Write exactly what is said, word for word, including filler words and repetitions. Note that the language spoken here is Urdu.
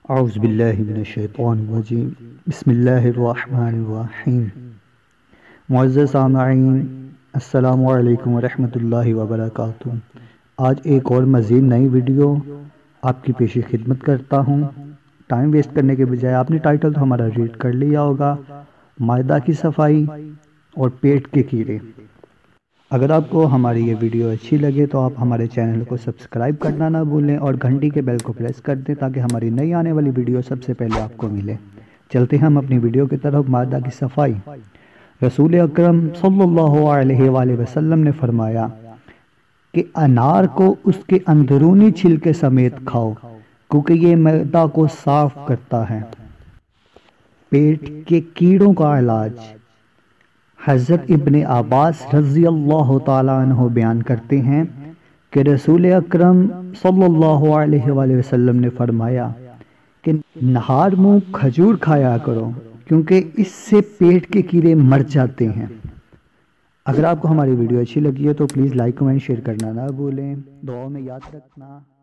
اعوذ باللہ من الشیطان الرجیم بسم اللہ الرحمن الرحیم۔ معزز سامعین، السلام علیکم ورحمۃ اللہ وبرکاتہ۔ آج ایک اور مزید نئی ویڈیو آپ کی پیش خدمت کرتا ہوں۔ ٹائم ویسٹ کرنے کے بجائے آپ نے ٹائٹل تو ہمارا ریڈ کر لیا ہوگا، معدہ کی صفائی اور پیٹ کے کیڑے۔ اگر آپ کو ہماری یہ ویڈیو اچھی لگے تو آپ ہمارے چینل کو سبسکرائب کرنا نہ بھولیں اور گھنٹی کے بیل کو پریس کر دیں تاکہ ہماری نئی آنے والی ویڈیو سب سے پہلے آپ کو ملے۔ چلتے ہیں ہم اپنی ویڈیو کی طرف۔ معدہ کی صفائی۔ رسول اکرم صلی اللہ علیہ وآلہ وسلم نے فرمایا کہ انار کو اس کے اندرونی چھلکے سمیت کھاؤ کیونکہ یہ معدہ کو صاف کرتا ہے۔ پیٹ کے کیڑوں کا علاج۔ حضرت ابن عباس رضی اللہ تعالیٰ عنہ بیان کرتے ہیں کہ رسول اکرم صلی اللہ علیہ وآلہ وسلم نے فرمایا کہ نہار منہ کھجور کھایا کرو کیونکہ اس سے پیٹ کے کیڑے مر جاتے ہیں۔ اگر آپ کو ہماری ویڈیو اچھی لگی ہے تو پلیز لائک کمنٹ شیئر کرنا نہ بھولیں۔ دعاؤں میں یاد رکھنا۔